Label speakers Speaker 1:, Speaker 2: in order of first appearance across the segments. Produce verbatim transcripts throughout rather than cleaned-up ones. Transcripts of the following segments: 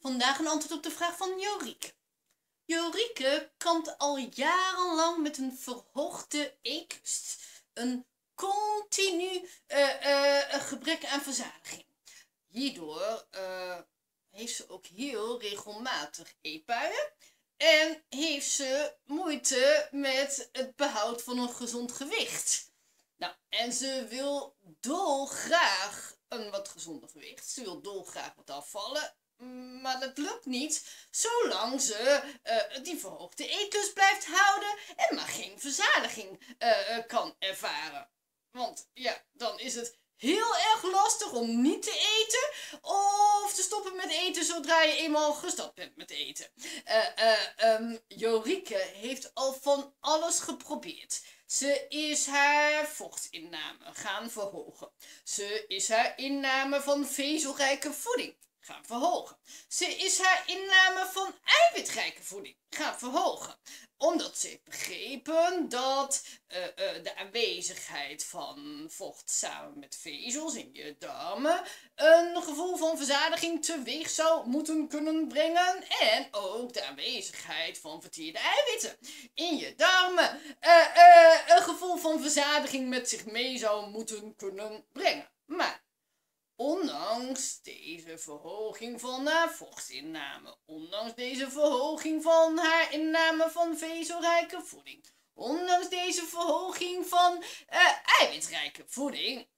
Speaker 1: Vandaag een antwoord op de vraag van Jorike. Jorike kampt al jarenlang met een verhoogde eetlust. Een continu uh, uh, gebrek aan verzadiging. Hierdoor uh, heeft ze ook heel regelmatig eetbuien. En heeft ze moeite met het behoud van een gezond gewicht. Nou, en ze wil dolgraag een wat gezonder gewicht. Ze wil dolgraag wat afvallen. Maar dat lukt niet zolang ze uh, die verhoogde eetlust blijft houden en maar geen verzadiging uh, kan ervaren. Want ja, dan is het heel erg lastig om niet te eten of te stoppen met eten zodra je eenmaal gestopt bent met eten. Uh, uh, um, Jorike heeft al van alles geprobeerd. Ze is haar vochtinname gaan verhogen. Ze is haar inname van vezelrijke voeding gaan verhogen. Ze is haar inname van eiwitrijke voeding gaan verhogen. Omdat ze heeft begrepen dat uh, uh, de aanwezigheid van vocht samen met vezels in je darmen een gevoel van verzadiging teweeg zou moeten kunnen brengen. En ook de aanwezigheid van verteerde eiwitten in je darmen uh, uh, een gevoel van verzadiging met zich mee zou moeten kunnen brengen. Maar ondanks deze verhoging van haar vochtinname, ondanks deze verhoging van haar inname van vezelrijke voeding, ondanks deze verhoging van uh, eiwitrijke voeding,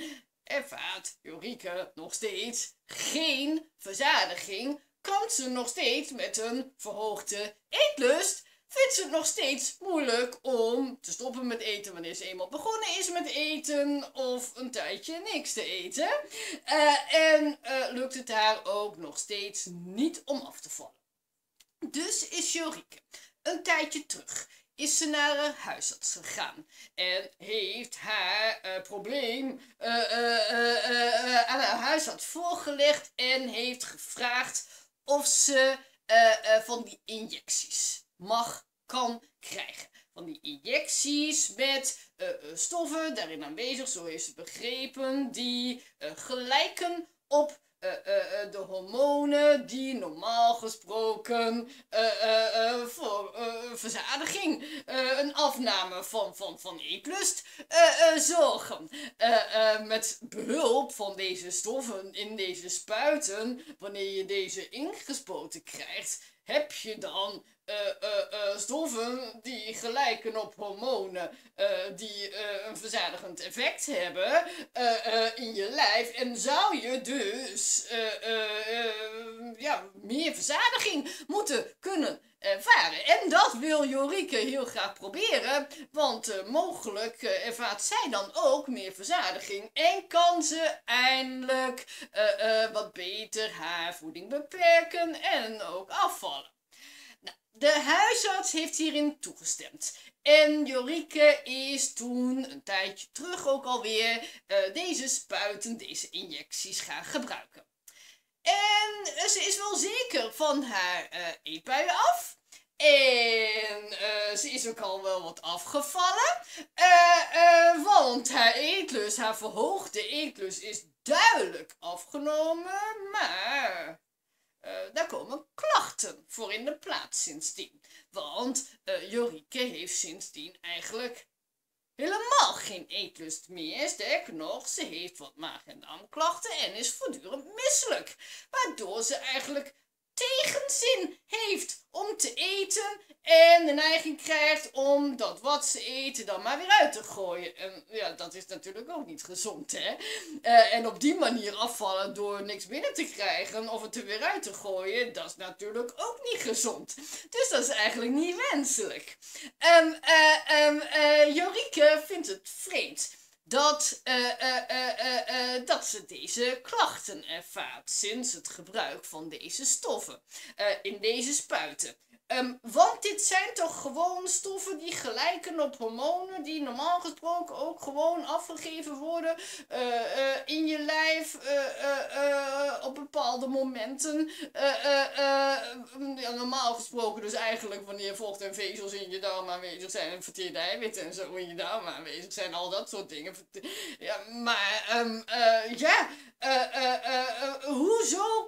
Speaker 1: ervaart Jorike nog steeds geen verzadiging, kampt ze nog steeds met een verhoogde eetlust, vindt ze het nog steeds moeilijk om te stoppen met eten wanneer ze eenmaal begonnen is met eten of een tijdje niks te eten. Uh, en uh, lukt het haar ook nog steeds niet om af te vallen. Dus is Jorike een tijdje terug is ze naar haar huisarts gegaan en heeft haar uh, probleem uh, uh, uh, uh, aan haar huisarts voorgelegd en heeft gevraagd of ze uh, uh, van die injecties mag, kan krijgen. Van die injecties met uh, stoffen daarin aanwezig, zo heeft ze begrepen, die uh, gelijken op uh, uh, de hormonen die normaal gesproken uh, uh, uh, voor uh, verzadiging, uh, een afname van, van, van eetlust uh, uh, zorgen. Uh, uh, met behulp van deze stoffen in deze spuiten, wanneer je deze ingespoten krijgt, heb je dan Uh, uh, uh, stoffen die gelijken op hormonen uh, die uh, een verzadigend effect hebben uh, uh, in je lijf. En zou je dus uh, uh, uh, ja, meer verzadiging moeten kunnen ervaren. En dat wil Jorike heel graag proberen, want uh, mogelijk uh, ervaart zij dan ook meer verzadiging en kan ze eindelijk uh, uh, wat beter haar voeding beperken en ook afvallen. De huisarts heeft hierin toegestemd. En Jorike is toen een tijdje terug ook alweer uh, deze spuiten, deze injecties gaan gebruiken. En uh, ze is wel zeker van haar uh, eetbuien af. En uh, ze is ook al wel wat afgevallen. Uh, uh, want haar eetlust, haar verhoogde eetlust is duidelijk afgenomen. Maar Uh, daar komen klachten voor in de plaats sindsdien. Want uh, Jorike heeft sindsdien eigenlijk helemaal geen eetlust meer. Sterker nog, ze heeft wat maag- en darmklachten en is voortdurend misselijk. Waardoor ze eigenlijk tegenzin heeft om te eten en de neiging krijgt om dat wat ze eten dan maar weer uit te gooien. En ja, dat is natuurlijk ook niet gezond, hè. Uh, en op die manier afvallen door niks binnen te krijgen of het er weer uit te gooien, dat is natuurlijk ook niet gezond. Dus dat is eigenlijk niet wenselijk. Um, uh, um, uh, Jorike vindt het vreemd dat, uh, uh, uh, uh, uh, dat ze deze klachten ervaart sinds het gebruik van deze stoffen uh, in deze spuiten. Um, want dit zijn toch gewoon stoffen die gelijken op hormonen die normaal gesproken ook gewoon afgegeven worden uh, uh, in je lijf uh, uh, uh, op bepaalde momenten. Uh, uh, uh, ja, normaal gesproken dus eigenlijk wanneer vocht en vezels in je darm aanwezig zijn en verteerde eiwitten en zo in je darm aanwezig zijn, al dat soort dingen. Ja, maar um, uh, ja, uh, uh, uh, uh, hoezo komen dan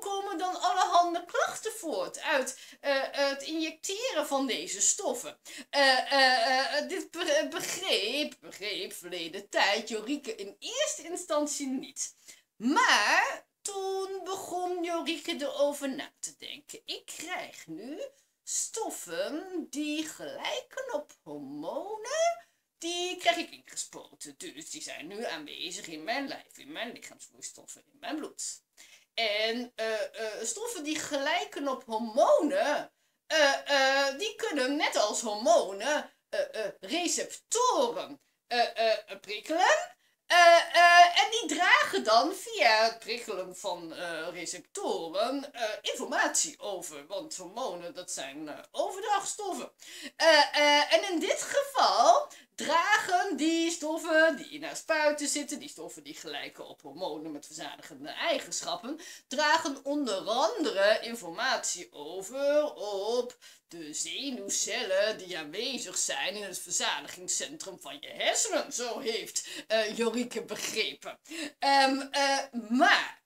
Speaker 1: dan allerhande klachten voort uit uh, het injecteren van deze stoffen. Uh, uh, uh, dit be begreep, begreep verleden tijd Jorike in eerste instantie niet. Maar toen begon Jorike erover na te denken. Ik krijg nu stoffen die gelijken op hormonen. Die krijg ik ingespoten. Dus die zijn nu aanwezig in mijn lijf, in mijn lichaamsvloeistoffen, in mijn bloed. En uh, uh, stoffen die gelijken op hormonen, uh, uh, die kunnen net als hormonen uh, uh, receptoren uh, uh, prikkelen. Uh, uh, en die dragen dan via het prikkelen van uh, receptoren uh, informatie over. Want hormonen, dat zijn uh, overdrachtstoffen. Uh, uh, en in dit geval dragen die stoffen die in haar spuiten zitten, die stoffen die gelijken op hormonen met verzadigende eigenschappen, dragen onder andere informatie over op de zenuwcellen die aanwezig zijn in het verzadigingscentrum van je hersenen. Zo heeft uh, Jorike begrepen. Um, uh, maar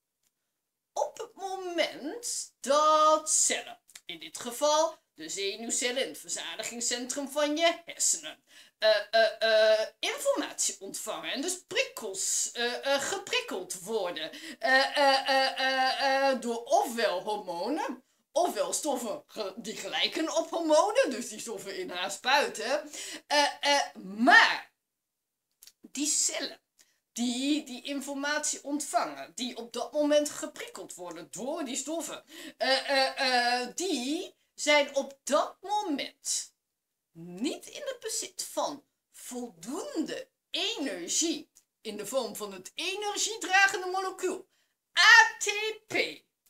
Speaker 1: op het moment dat cellen, in dit geval de zenuwcellen in het verzadigingscentrum van je hersenen, Uh, uh, uh, informatie ontvangen en dus prikkels uh, uh, geprikkeld worden uh, uh, uh, uh, uh, door ofwel hormonen, ofwel stoffen die gelijken op hormonen, dus die stoffen in haar spuiten, uh, uh, maar die cellen die die informatie ontvangen, die op dat moment geprikkeld worden door die stoffen, uh, uh, uh, die zijn op dat moment niet in het bezit van voldoende energie in de vorm van het energiedragende molecuul A T P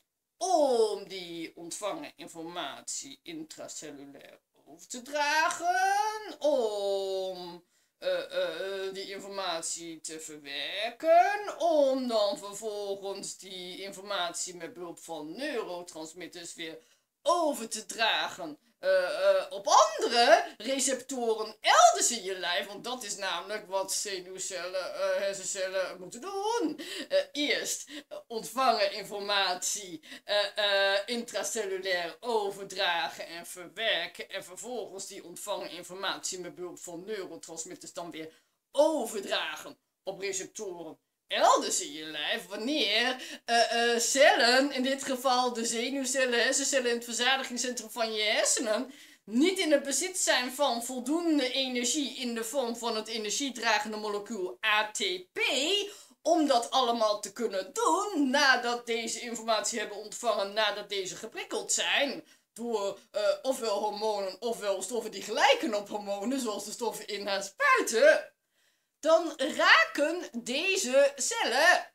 Speaker 1: om die ontvangen informatie intracellulair over te dragen, om uh, uh, die informatie te verwerken, om dan vervolgens die informatie met behulp van neurotransmitters weer over te dragen Uh, uh, op andere receptoren elders in je lijf, want dat is namelijk wat zenuwcellen, uh, hersencellen moeten doen. Uh, eerst uh, ontvangen informatie, uh, uh, intracellulair overdragen en verwerken en vervolgens die ontvangen informatie met behulp van neurotransmitters dan weer overdragen op receptoren elders in je lijf, wanneer uh, uh, cellen, in dit geval de zenuwcellen, hersencellen in het verzadigingscentrum van je hersenen, niet in het bezit zijn van voldoende energie in de vorm van het energiedragende molecuul A T P, om dat allemaal te kunnen doen, nadat deze informatie hebben ontvangen, nadat deze geprikkeld zijn, door uh, ofwel hormonen, ofwel stoffen die gelijken op hormonen, zoals de stoffen in haar spuiten, dan raken deze cellen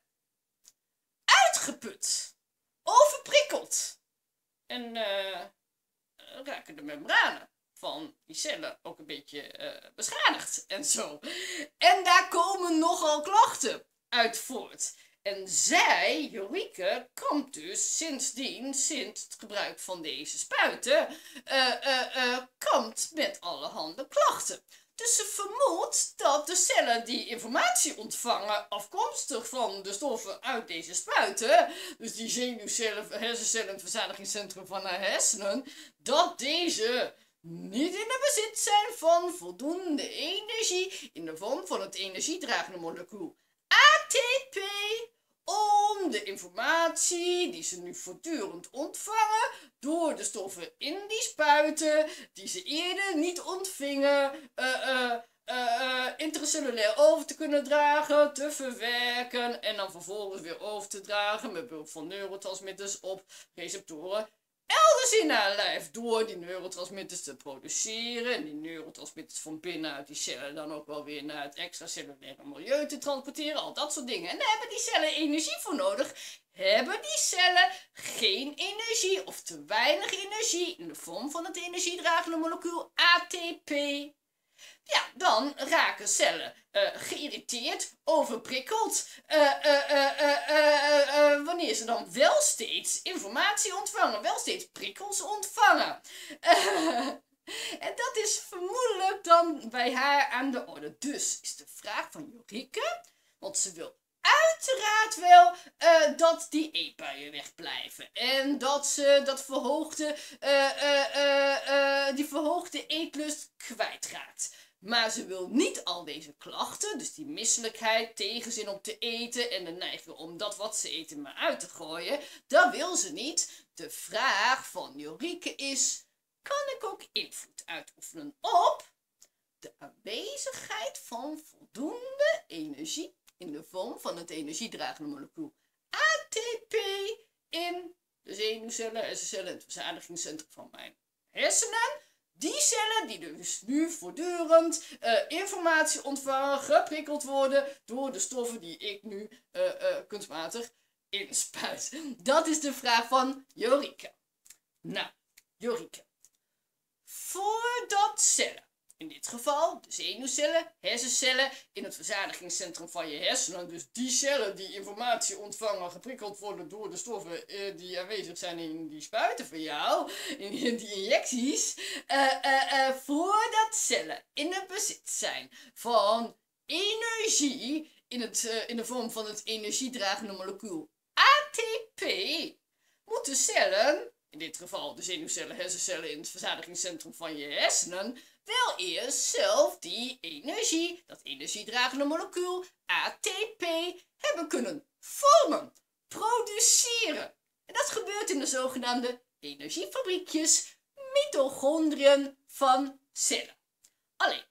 Speaker 1: uitgeput, overprikkeld. En uh, raken de membranen van die cellen ook een beetje uh, beschadigd en zo. En daar komen nogal klachten uit voort. En zij, Jorike, kampt dus sindsdien, sinds het gebruik van deze spuiten, uh, uh, uh, kampt met allerhande klachten. Dus ze vermoedt dat de cellen die informatie ontvangen afkomstig van de stoffen uit deze spuiten, dus die zenuwcellen, hersencellen, het verzadigingscentrum van haar hersenen, dat deze niet in het bezit zijn van voldoende energie in de vorm van het energiedragende molecuul A T P, om de informatie die ze nu voortdurend ontvangen door de stoffen in die spuiten, die ze eerder niet ontvingen, uh, uh, uh, uh, intracellulair over te kunnen dragen, te verwerken en dan vervolgens weer over te dragen met behulp van neurotransmitters op receptoren elders in haar lijf, door die neurotransmitters te produceren en die neurotransmitters van binnenuit die cellen dan ook wel weer naar het extracellulaire milieu te transporteren, al dat soort dingen. En daar hebben die cellen energie voor nodig. Hebben die cellen geen energie of te weinig energie in de vorm van het energiedragende molecuul A T P, ja, dan raken cellen uh, geïrriteerd, overprikkeld, uh, uh, uh, uh, uh, uh, wanneer ze dan wel steeds informatie ontvangen, wel steeds prikkels ontvangen. Uh, en dat is vermoedelijk dan bij haar aan de orde. Dus is de vraag van Jorike, want ze wil uiteraard wel uh, dat die eetbuien wegblijven. En dat ze dat verhoogde, uh, uh, uh, uh, die verhoogde eetlust kwijtraakt. Maar ze wil niet al deze klachten, dus die misselijkheid, tegenzin om te eten en de neiging om dat wat ze eten maar uit te gooien, dat wil ze niet. De vraag van Jorike is, kan ik ook invloed uitoefenen op de aanwezigheid van voldoende energie in de vorm van het energiedragende molecuul A T P in de zenuwcellen, hersencellen, het verzadigingscentrum van mijn hersenen? Die cellen die dus nu voortdurend uh, informatie ontvangen, geprikkeld worden door de stoffen die ik nu uh, uh, kunstmatig inspuit. Dat is de vraag van Jorike. Nou, Jorike. Voordat cellen, in dit geval de zenuwcellen, hersencellen, in het verzadigingscentrum van je hersenen, dus die cellen die informatie ontvangen, geprikkeld worden door de stoffen uh, die aanwezig zijn in die spuiten van jou, in, in die injecties, uh, uh, uh, voordat cellen in het bezit zijn van energie in, het, uh, in de vorm van het energiedragende molecuul A T P, moeten cellen, in dit geval de zenuwcellen, hersencellen in het verzadigingscentrum van je hersenen, wel eerst zelf die energie, dat energiedragende molecuul A T P, hebben kunnen vormen, produceren. En dat gebeurt in de zogenaamde energiefabriekjes, mitochondriën van cellen. Alleen,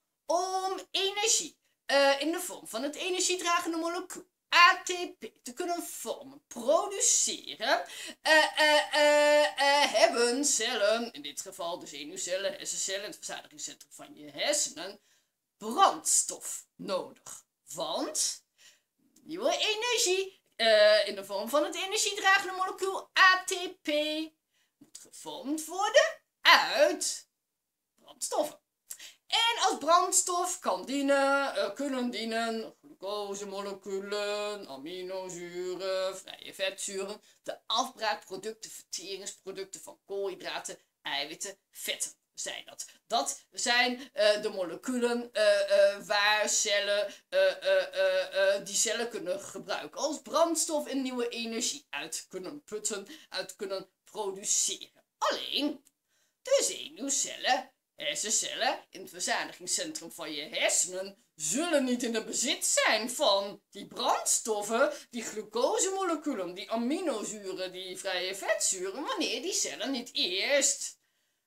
Speaker 1: om energie uh, in de vorm van het energiedragende molecuul A T P te kunnen vormen, produceren, uh, uh, uh, uh, hebben cellen, in dit geval de zenuwcellen, hersencellen, het verzadigingscentrum van je hersenen, brandstof nodig. Want nieuwe energie uh, in de vorm van het energiedragende molecuul A T P moet gevormd worden uit brandstoffen. En als brandstof kan dienen, uh, kunnen dienen glucosemoleculen, aminozuren, vrije vetzuren, de afbraakproducten, verteringsproducten van koolhydraten, eiwitten, vetten zijn dat. Dat zijn uh, de moleculen uh, uh, waar cellen uh, uh, uh, uh, die cellen kunnen gebruiken als brandstof en nieuwe energie uit kunnen putten, uit kunnen produceren. Alleen de zenuwcellen, hersencellen in het verzadigingscentrum van je hersenen zullen niet in het bezit zijn van die brandstoffen, die glucosemoleculen, die aminozuren, die vrije vetzuren, wanneer die cellen niet eerst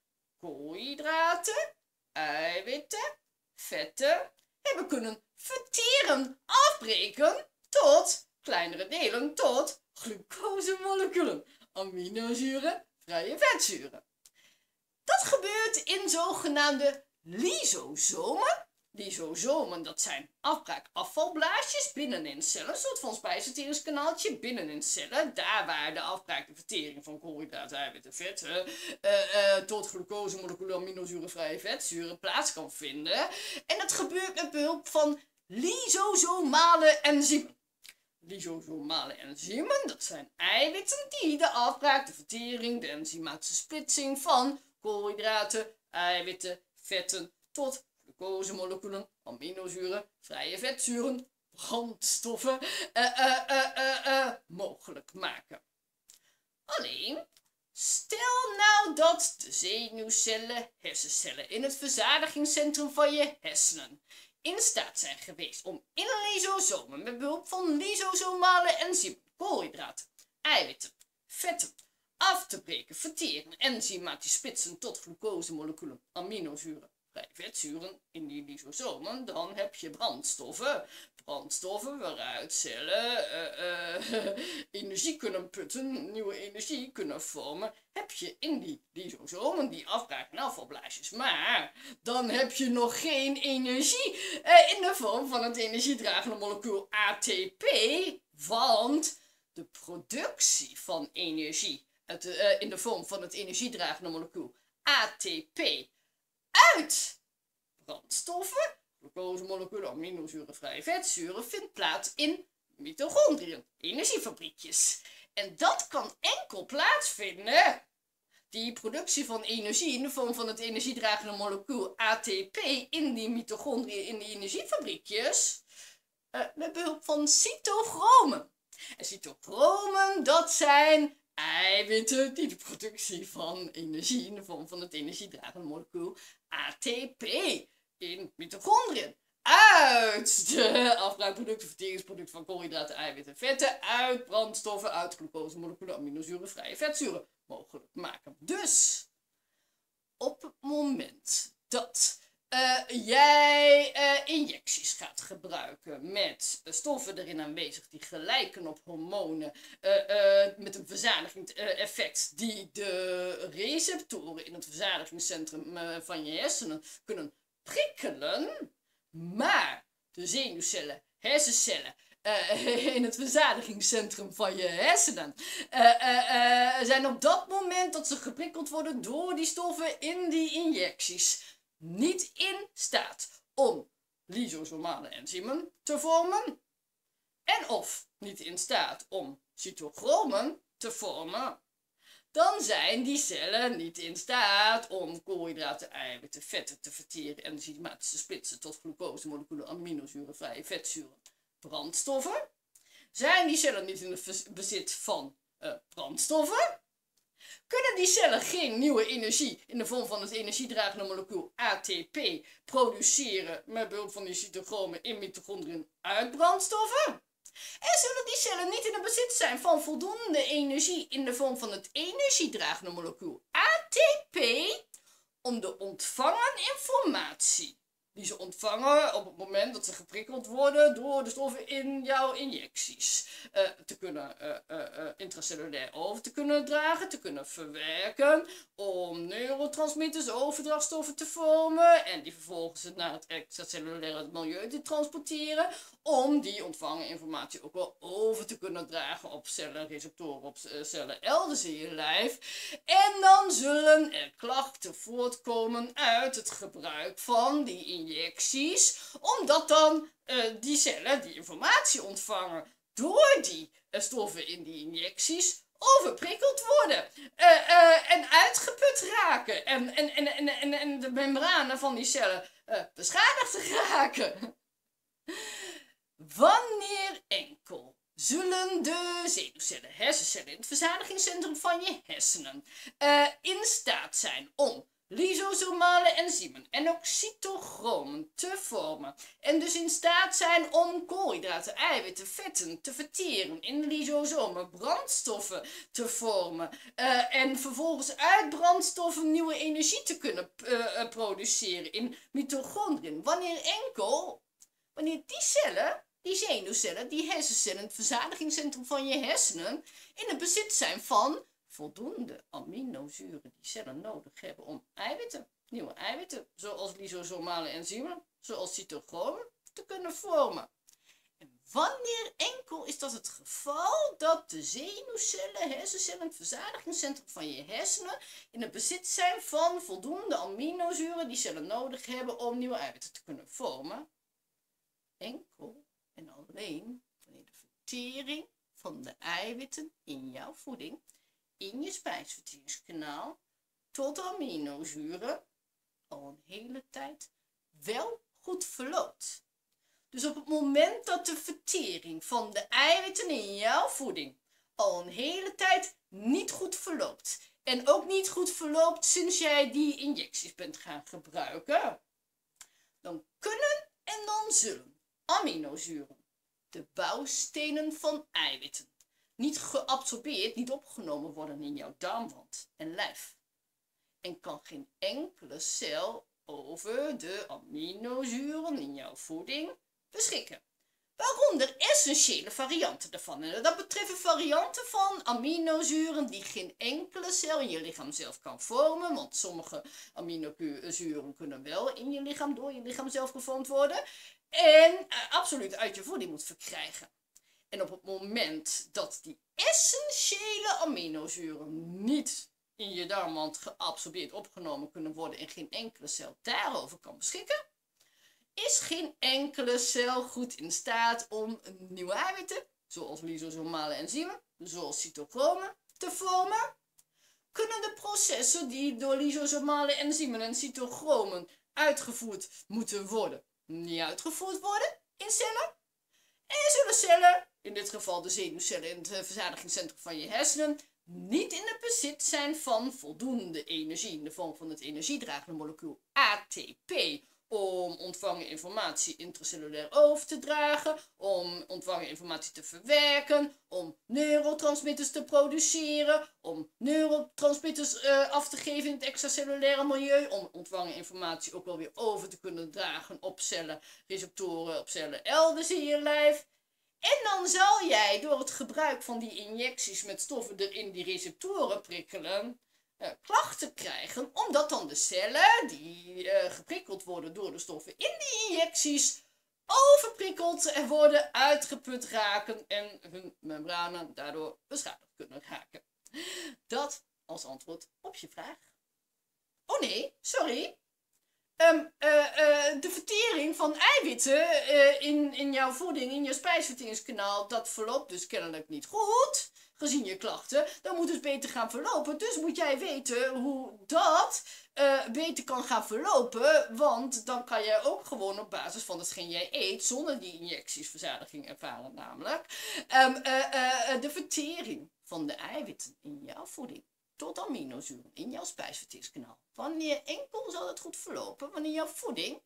Speaker 1: koolhydraten, eiwitten, vetten hebben kunnen verteren, afbreken tot kleinere delen, tot glucosemoleculen, aminozuren, vrije vetzuren. Dat gebeurt in zogenaamde lysosomen. Lysosomen, dat zijn afbraakafvalblaasjes binnenin cellen, een soort van spijsverteringskanaaltje binnenin cellen, daar waar de afbraak, de vertering van koolhydraten, eiwitten, vetten, uh, uh, tot glucosemoleculen, aminozuren, vrije vetzuren plaats kan vinden. En dat gebeurt met behulp van lysosomale enzymen. Lysosomale enzymen, dat zijn eiwitten die de afbraak, de vertering, de enzymatische splitsing van koolhydraten, eiwitten, vetten tot glucosemoleculen, aminozuren, vrije vetzuren, brandstoffen uh, uh, uh, uh, uh, mogelijk maken. Alleen, stel nou dat de zenuwcellen, hersencellen in het verzadigingscentrum van je hersenen in staat zijn geweest om in lysosomen met behulp van lysosomale enzymen, koolhydraten, eiwitten, vetten af te breken, verteren, enzymatisch splitsen tot glucosemoleculen, aminozuren, vrije vetzuren in die lysosomen, dan heb je brandstoffen. Brandstoffen waaruit cellen uh, uh, energie kunnen putten, nieuwe energie kunnen vormen, heb je in die lysosomen, die afbraak- en afvalblaasjes. Maar dan heb je nog geen energie uh, in de vorm van het energiedragende molecuul A T P, want de productie van energie uit de, uh, in de vorm van het energiedragende molecuul A T P uit brandstoffen, glucosemoleculen, aminozuren, vrije vetzuren, vindt plaats in mitochondriën, energiefabriekjes. En dat kan enkel plaatsvinden, die productie van energie in de vorm van het energiedragende molecuul A T P in die mitochondriën, in die energiefabriekjes, uh, met behulp van cytochromen. En cytochromen, dat zijn eiwitten die de productie van energie in de vorm van het energiedragende molecuul A T P in mitochondriën uit de afbraakproducten, verteringsproducten van koolhydraten, eiwitten, vetten, uit brandstoffen, uit glucosemoleculen, aminozuren, vrije vetzuren mogelijk maken. Dus op het moment dat uh, jij uh, injecties gaat gebruiken met uh, stoffen erin aanwezig die gelijken op hormonen uh, uh, met een verzadiging-effect die de receptoren in het verzadigingscentrum uh, van je hersenen kunnen prikkelen, maar de zenuwcellen, hersencellen, Uh, in het verzadigingscentrum van je hersenen uh, uh, uh, zijn op dat moment dat ze geprikkeld worden door die stoffen in die injecties niet in staat om lysosomale enzymen te vormen en of niet in staat om cytochromen te vormen, dan zijn die cellen niet in staat om koolhydraten, eiwitten, vetten te verteren en enzymatisch te splitsen tot glucosemoleculen, aminozuren, vrije vetzuren, brandstoffen. Zijn die cellen niet in het bezit van uh, brandstoffen? Kunnen die cellen geen nieuwe energie in de vorm van het energiedragende molecuul A T P produceren met behulp van die cytochromen in mitochondriën uit brandstoffen? En zullen die cellen niet in het bezit zijn van voldoende energie in de vorm van het energiedragende molecuul A T P om de ontvangen informatie die ze ontvangen op het moment dat ze geprikkeld worden door de stoffen in jouw injecties uh, te kunnen uh, uh, uh, intracellulair over te kunnen dragen, te kunnen verwerken, om neurotransmitters, overdrachtstoffen te vormen en die vervolgens naar het extracellulaire milieu te transporteren, om die ontvangen informatie ook wel over te kunnen dragen op cellen, receptoren, op uh, cellen elders in je lijf. En dan zullen er klachten voortkomen uit het gebruik van die injecties, omdat dan uh, die cellen die informatie ontvangen door die uh, stoffen in die injecties overprikkeld worden uh, uh, en uitgeput raken en, en, en, en, en, en de membranen van die cellen uh, beschadigd raken. Wanneer enkel zullen de zenuwcellen, hersencellen in het verzadigingscentrum van je hersenen uh, in staat zijn om lysosomale enzymen en ook cytochromen te vormen en dus in staat zijn om koolhydraten, eiwitten, vetten te verteren, in lysosomen brandstoffen te vormen uh, en vervolgens uit brandstoffen nieuwe energie te kunnen uh, produceren in mitochondriën. Wanneer enkel, wanneer die cellen, die zenuwcellen, die hersencellen, het verzadigingscentrum van je hersenen in het bezit zijn van voldoende aminozuren die cellen nodig hebben om eiwitten, nieuwe eiwitten, zoals lysosomale enzymen, zoals cytochromen, te kunnen vormen. En wanneer enkel is dat het geval dat de zenuwcellen, hersencellen, het verzadigingscentrum van je hersenen in het bezit zijn van voldoende aminozuren die cellen nodig hebben om nieuwe eiwitten te kunnen vormen? Enkel en alleen wanneer de vertering van de eiwitten in jouw voeding, in je spijsverteringskanaal, tot aminozuren al een hele tijd wel goed verloopt. Dus op het moment dat de vertering van de eiwitten in jouw voeding al een hele tijd niet goed verloopt, en ook niet goed verloopt sinds jij die injecties bent gaan gebruiken, dan kunnen en dan zullen aminozuren, de bouwstenen van eiwitten, niet geabsorbeerd, niet opgenomen worden in jouw darmwand en lijf. En kan geen enkele cel over de aminozuren in jouw voeding beschikken. Waaronder essentiële varianten daarvan. En dat betreft varianten van aminozuren die geen enkele cel in je lichaam zelf kan vormen. Want sommige aminozuren kunnen wel in je lichaam, door je lichaam zelf gevormd worden. En uh, absoluut uit je voeding moet verkrijgen. En op het moment dat die essentiële aminozuren niet in je darmwand geabsorbeerd opgenomen kunnen worden en geen enkele cel daarover kan beschikken, is geen enkele cel goed in staat om nieuwe eiwitten, zoals lysosomale enzymen, zoals cytochromen, te vormen. Kunnen de processen die door lysosomale enzymen en cytochromen uitgevoerd moeten worden, niet uitgevoerd worden in cellen? En zullen cellen, in dit geval de zenuwcellen in het verzadigingscentrum van je hersenen, niet in het bezit zijn van voldoende energie in de vorm van het energiedragende molecuul A T P om ontvangen informatie intracellulair over te dragen, om ontvangen informatie te verwerken, om neurotransmitters te produceren, om neurotransmitters uh, af te geven in het extracellulaire milieu, om ontvangen informatie ook wel weer over te kunnen dragen op cellen, receptoren, op cellen elders in je lijf. En dan zal jij door het gebruik van die injecties met stoffen erin die receptoren prikkelen, uh, klachten krijgen, omdat dan de cellen die uh, geprikkeld worden door de stoffen in die injecties overprikkeld en worden, uitgeput raken en hun membranen daardoor beschadigd kunnen raken. Dat als antwoord op je vraag. Oh nee, sorry. Um, uh, uh, de vertering van eiwitten uh, in, in jouw voeding, in je spijsverteringskanaal, dat verloopt dus kennelijk niet goed, gezien je klachten. Dan moet het beter gaan verlopen. Dus moet jij weten hoe dat uh, beter kan gaan verlopen, want dan kan jij ook gewoon op basis van hetgeen jij eet, zonder die injecties verzadiging ervaren namelijk, um, uh, uh, de vertering van de eiwitten in jouw voeding tot aminozuren in jouw spijsverteringskanaal. Wanneer enkel zal het goed verlopen, wanneer jouw voeding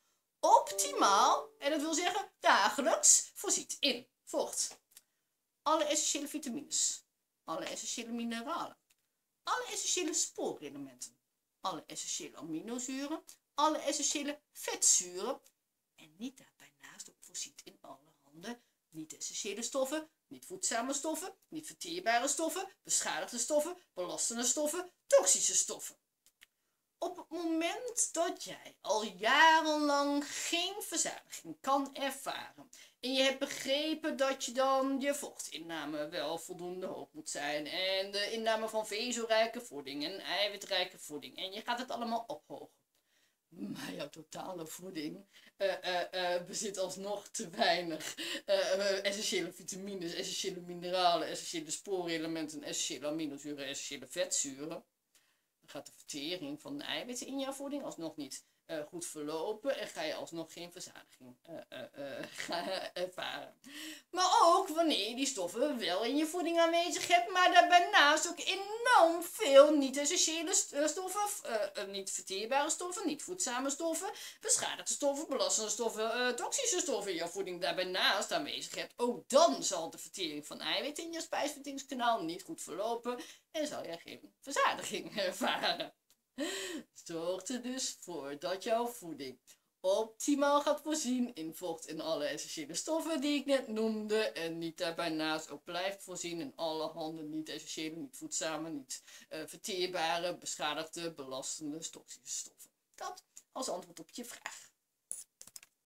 Speaker 1: optimaal, en dat wil zeggen dagelijks, voorziet in vocht. Alle essentiële vitamines, alle essentiële mineralen, alle essentiële spoorelementen, alle essentiële aminozuren, alle essentiële vetzuren en niet daarbij naast ook voorziet in allerhande niet-essentiële stoffen, niet voedzame stoffen, niet verteerbare stoffen, beschadigde stoffen, belastende stoffen, toxische stoffen. Op het moment dat jij al jarenlang geen verzadiging kan ervaren en je hebt begrepen dat je dan je vochtinname wel voldoende hoog moet zijn en de inname van vezelrijke voeding en eiwitrijke voeding en je gaat het allemaal ophogen. Maar jouw totale voeding uh, uh, uh, bezit alsnog te weinig uh, uh, essentiële vitamines, essentiële mineralen, essentiële spoorelementen, essentiële aminozuren, essentiële vetzuren. Dan gaat de vertering van de eiwitten in jouw voeding alsnog niet uh, goed verlopen en ga je alsnog geen verzadiging uh, uh, uh, gaan ervaren. Maar ook wanneer je die stoffen wel in je voeding aanwezig hebt, maar daarnaast ook enorm veel niet-essentiële stoffen, uh, uh, niet verteerbare stoffen, niet voedzame stoffen, beschadigde stoffen, belastende stoffen, uh, toxische stoffen in je voeding daarnaast aanwezig hebt. Ook dan zal de vertering van eiwitten in je spijsverteringskanaal niet goed verlopen en zal je geen verzadiging ervaren. Zorg er dus voor dat jouw voeding optimaal gaat voorzien in vocht en alle essentiële stoffen die ik net noemde. En niet daarbij naast ook blijft voorzien in allerhande niet-essentiële, niet voedzame, niet uh, verteerbare, beschadigde, belastende, toxische stoffen. Dat als antwoord op je vraag.